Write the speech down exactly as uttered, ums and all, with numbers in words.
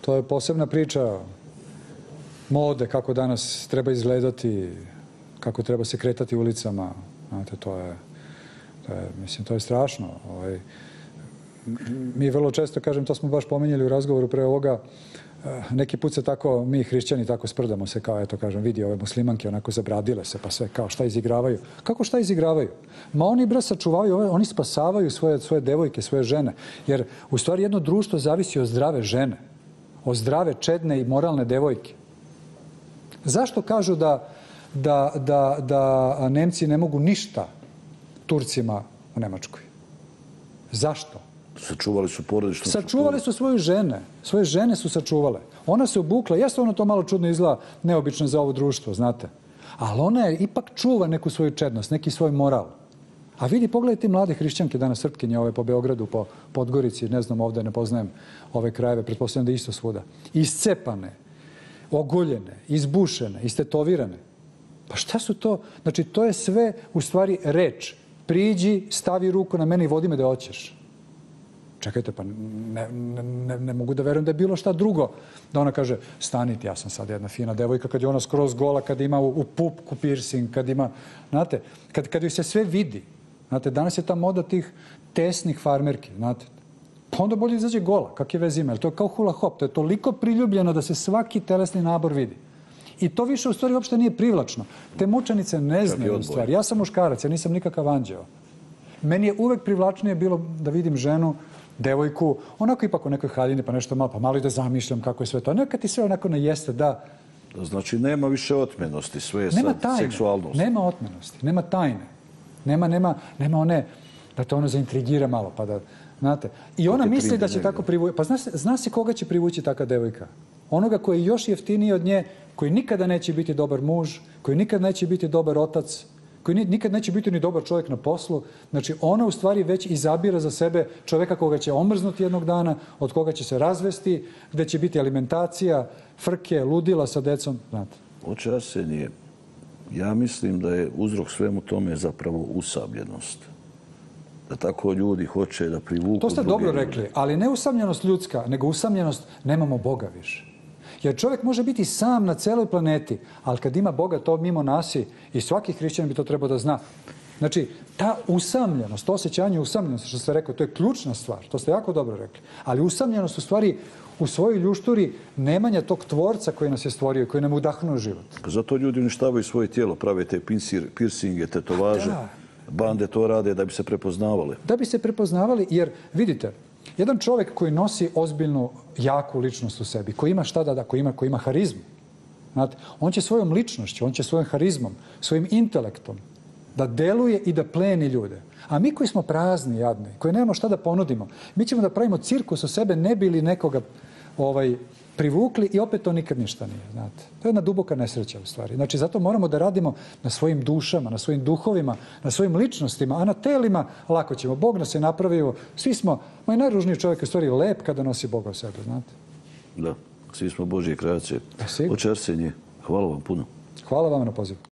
To je posebna priča mode, kako danas treba izgledati, kako treba se kretati ulicama. Znate, to je, to je, mislim, to je strašno. Ovaj, mi vrlo često, kažem, to smo baš pominjali u razgovoru pre ovoga, neki put se tako, mi hrišćani tako sprdamo se kao, eto kažem, vidi ove muslimanke onako zabradile se, pa sve kao šta izigravaju. Kako šta izigravaju? Ma oni bre sačuvaju, oni spasavaju svoje, svoje devojke, svoje žene. Jer u stvari jedno društvo zavisi od zdrave žene, od zdrave, čedne i moralne devojke. Zašto kažu da, da, da, da Nemci ne mogu ništa Turcima u Nemačkoj? Zašto? Sačuvali su porodičnu strukturu. Sačuvali su svoje žene. Svoje žene su sačuvale. Ona se obukla. Jeste ono to malo čudno izgleda, neobično za ovo društvo, znate. Ali ona je ipak čuva neku svoju čednost, neki svoj moral. A vidi, pogledaj ti mlade hrišćanke danas, Srpkinje, ove po Beogradu, po Podgorici, ne znam, ovde ne poznajem ove krajeve, pretpostavljam da je isto svuda. Iscepane, oguljene, izbušene, istetovirane. Pa šta su to? Znači, to je sve u stvari reč. Priđi, stavi ruku na mene i vodi me da hoćeš. Čekajte, pa ne, ne, ne mogu da verujem da je bilo šta drugo. Da ona kaže, stanite, ja sam sad jedna fina devojka, kad je ona skroz gola, kad ima u, u pupku piercing, kad ima, znate, kad, kad joj se sve vidi. Znate, danas je ta moda tih tesnih farmerki, znate. Pa onda bolje izađe gola, kak je vez ima. To je kao hula hop, to je toliko priljubljeno da se svaki telesni nabor vidi. I to više u stvari uopšte nije privlačno. Te mučenice ne znaju u stvari. Ja sam muškarac, ja nisam nikakav anđeo. Meni je uvek privlačnije bilo da vidim ženu, devojku, onako ipak u nekoj haljini, pa nešto malo, pa malo i da zamišljam kako je sve to. Nekad ti sve onako najeste, da... Znači, nema više otmenosti, sve je nema sad tajne, seksualnost. Nema otmenosti, nema tajne. Nema, nema, nema one, da te ono zaintrigira malo, pa da, znate. I ona misli da će tako privući, pa zna se, zna se koga će privući taka devojka. Onoga koji je još jeftiniji od nje, koji nikada neće biti dobar muž, koji nikada neće biti dobar otac, koji nikad neće biti ni dobar čovjek na poslu. Znači, ona u stvari već izabira za sebe čovjeka koga će omrznuti jednog dana, od koga će se razvesti, gde će biti alimentacija, frke, ludila sa decom. Znate. Oče Arsenije, ja mislim da je uzrok svemu tome zapravo usamljenost. Da tako ljudi hoće da privuku... To ste dobro rekli, ali ne usamljenost ljudska, nego usamljenost nemamo Boga više. Jer čovjek može biti sam na celoj planeti, ali kad ima Boga, to mimo nasi i svaki hrišćan bi to trebao da zna. Znači, ta usamljenost, to osjećanje usamljenosti, što ste rekao, to je ključna stvar. To ste jako dobro rekli. Ali usamljenost u stvari u svojoj ljušturi nemanja tog tvorca koji nas je stvorio, koji nam udahnuo život. Zato ljudi uništavaju svoje tijelo, prave te piercinge, tetovaže. Da. Bande to rade da bi se prepoznavali. Da bi se prepoznavali, jer vidite, jedan čovjek koji nosi ozbiljnu, jaku ličnost u sebi, koji ima šta da da, koji ima, koji ima harizmu, znate, on će svojom ličnošću, on će svojim harizmom, svojim intelektom da deluje i da pleni ljude. A mi koji smo prazni, jadni, koji nemamo šta da ponudimo, mi ćemo da pravimo cirkus o sebe, ne bi li nekoga ovaj, privukli i opet to nikad ništa nije. Znate. To je jedna duboka nesreća u stvari. Znači, zato moramo da radimo na svojim dušama, na svojim duhovima, na svojim ličnostima, a na telima lako ćemo. Bog nas je napravio. Svi smo, moj najružniji čovjek je u stvari lep kada nosi Boga u sebe, znate. Da, svi smo Božje kreacije. Oče Arsenije, hvala vam puno. Hvala vam na pozivu.